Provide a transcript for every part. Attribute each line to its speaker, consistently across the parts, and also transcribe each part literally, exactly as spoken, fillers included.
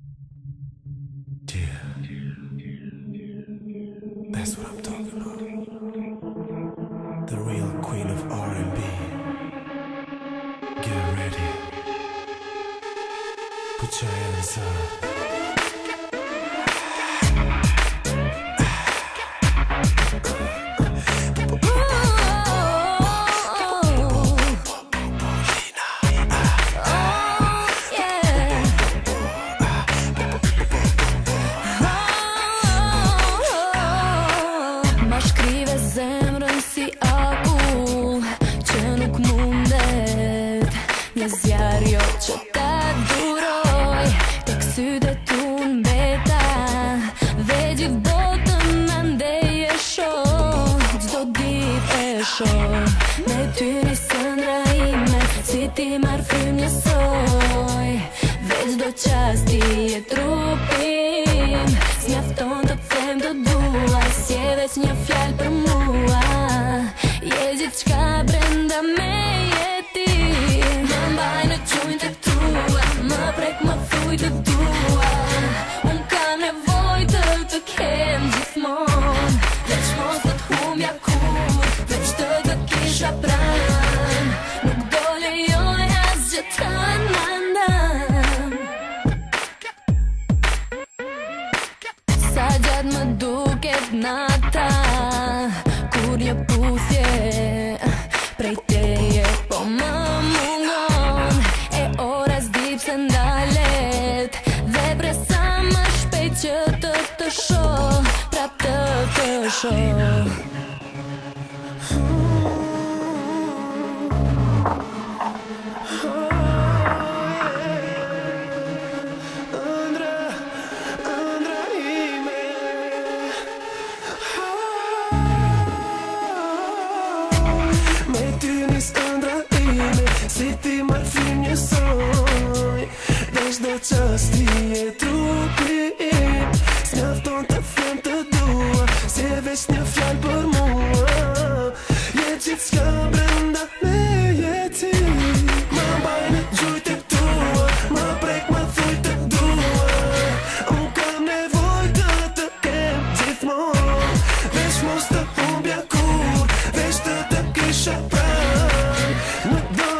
Speaker 1: That's what I'm talking about. The real queen of R and B. Get ready. Put your hands up.
Speaker 2: Zjarë që ta duroj, tek sytet unë beta, dhe gjithë botën në ndej e shoh, gjdo dit e shoh. Me ty një sëndra ime, si ti marrë frym njësoj, dhe gjdo qas ti e trupim, s'mjafton të them të dua, si e veç një fjall për mua, je gjithë qka brenda me jeti. Mbaj në gjujnë të tua, më prek më thuj të dua. Unë kam nevoj të të kem gjithmon, veç mos të t'humbja kur, veç të të kisha pran. Nuk do lejoj asgjë të nëndam. Sa gjatë më duket nata, kur një puthje prej teje po më mungon, e ora s'dip se ndalet, dhe presa më shpejt që të të shoh, prap të të shoh.
Speaker 1: Si ti marrë frym njësoj, dhe çdo qas ti e trupim, s'mjafton të them të dua, si e veç një fjall për mua, je gjithë s'ka brenda me jeti. Më mbaj në gjujt e tua, më prek më thuj të dua, unë kam nevoj të të kem gjithmon, veç mos të humbja kur, veç të të kisha pran. Nuk do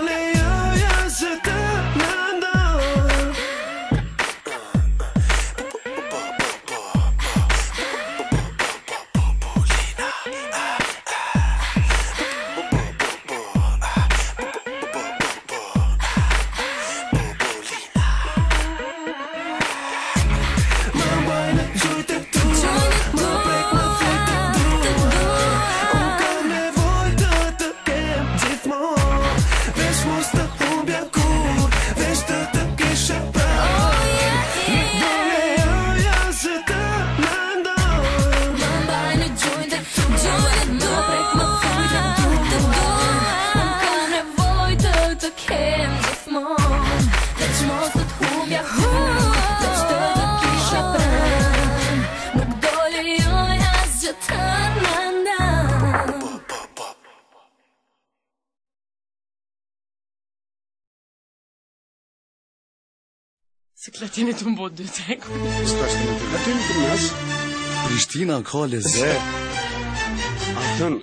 Speaker 3: Cikletini të mbo dy tek.
Speaker 4: S'ka shtë në dy. Aty në të njës.
Speaker 5: Prishtina ka lezet.
Speaker 4: Atën.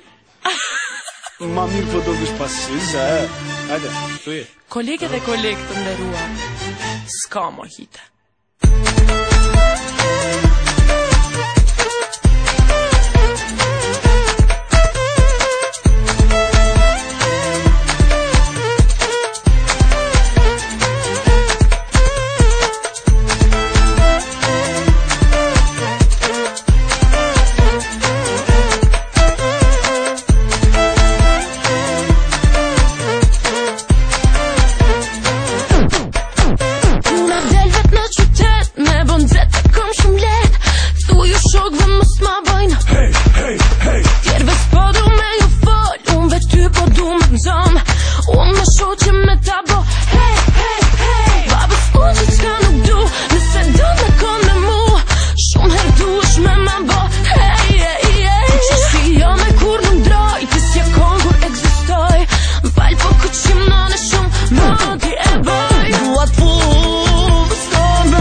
Speaker 4: Ma mirë po do vish pasis, e? Hajde, thuj.
Speaker 3: Kolege dhe kolegë të nderuar, s'ka mojite.
Speaker 2: Ti e bëj, dua t'fu, s'ton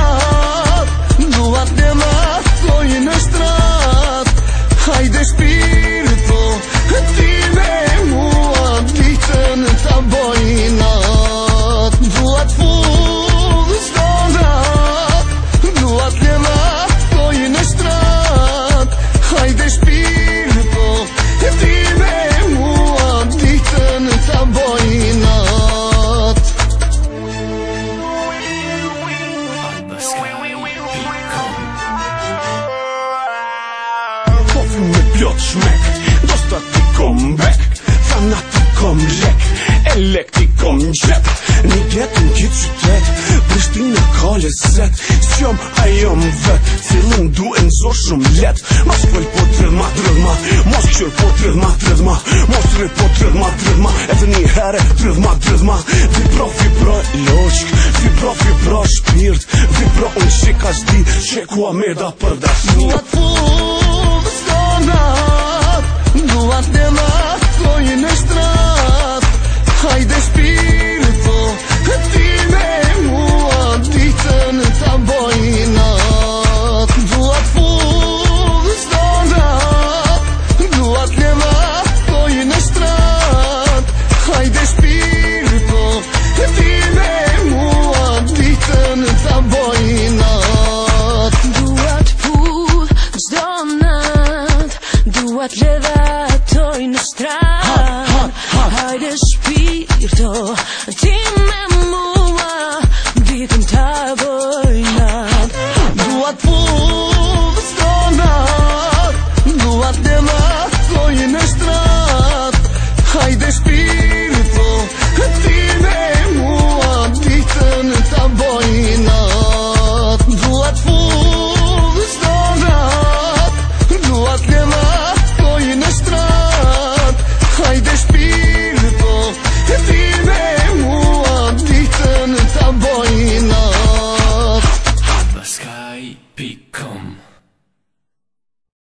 Speaker 4: plot shmek. Dosta ti kom bek, fanati kom lek, e lek ti kom gjep. Një jetë në kitë qytet, Prishtina ka lezet, s'jom a jom vet, cilën du e nëzo shumë let. Mas pëll po të rëdma, drëdma, mos qër po të rëdma, drëdma, mos rëd po të rëdma, drëdma, edhe një herë, drëdma, drëdma. Vibro, vibro loqk, vibro, vibro shpirt, vibro unë që ka zdi, që ku a meda për dashni.
Speaker 1: Duat full stonat, duat nemat, kojë në shtrat. Hajde shpirto, ti me mua, ditën ta bojnat. Duat full stonat, duat nemat, kojë në shtrat. Hajde shpirto, ti me mua, ditën ta bojnat.
Speaker 2: Duat full çdo nat, duat ledhatoj në shtrat. Hajde shpirto, ti me mua, ditën ta bojnat.
Speaker 1: Duat full